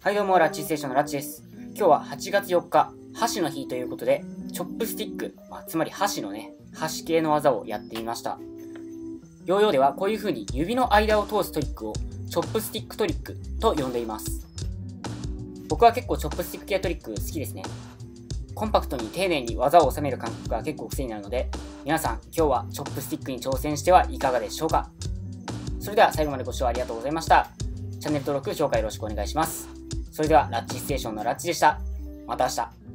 はいどうも、ラッチステーションのラッチです。今日は8月4日、箸の日ということで、チョップスティック、つまり箸のね、箸系の技をやってみました。ヨーヨーではこういう風に指の間を通すトリックをチョップスティックトリックと呼んでいます。僕は結構チョップスティック系トリック好きですね。コンパクトに丁寧に技を収める感覚が結構癖になるので、皆さん今日はチョップスティックに挑戦してはいかがでしょうか。それでは最後までご視聴ありがとうございました。チャンネル登録、評価よろしくお願いします。それではラッチステーションのラッチでした。また明日。